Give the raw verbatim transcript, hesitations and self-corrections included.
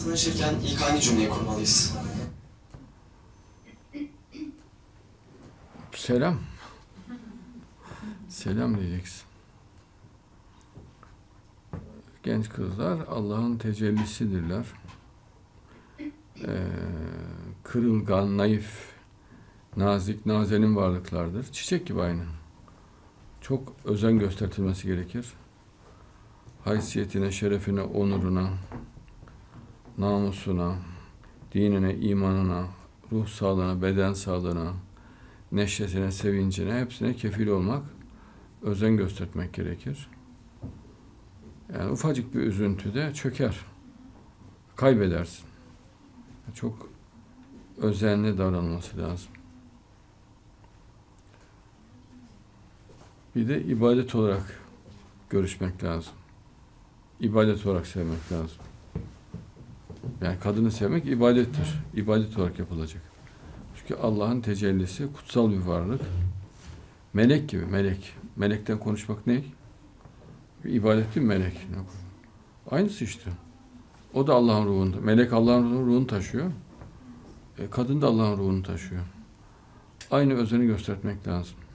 tanışırken ilk hangi cümleyi kurmalıyız? Selam. Selam diyeceksin. Genç kızlar Allah'ın tecellisidirler. Ee, kırılgan, naif, nazik, nazenin varlıklardır. Çiçek gibi aynı. Çok özen göstertilmesi gerekir. Haysiyetine, şerefine, onuruna, namusuna, dinine, imanına, ruh sağlığına, beden sağlığına, neşesine, sevincine, hepsine kefil olmak, özen göstermek gerekir. Yani ufacık bir üzüntüde çöker, kaybedersin. Çok özenli davranılması lazım. Bir de ibadet olarak görüşmek lazım. İbadet olarak sevmek lazım. Yani kadını sevmek ibadettir. İbadet olarak yapılacak. Çünkü Allah'ın tecellisi kutsal bir varlık. Melek gibi, melek. Melekten konuşmak ne? İbadet değil mi melek? Aynısı işte. O da Allah'ın ruhunda. Melek Allah'ın ruhunu taşıyor. E, kadın da Allah'ın ruhunu taşıyor. Aynı özeni göstermek lazım.